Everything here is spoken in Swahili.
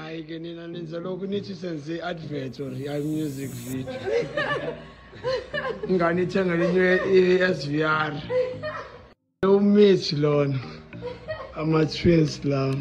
Hayi ke nina nenza lokhu nithi senze i-advert or music video. Ingane ithengele i-SVR. Umithi lona. Ama-twins lawo.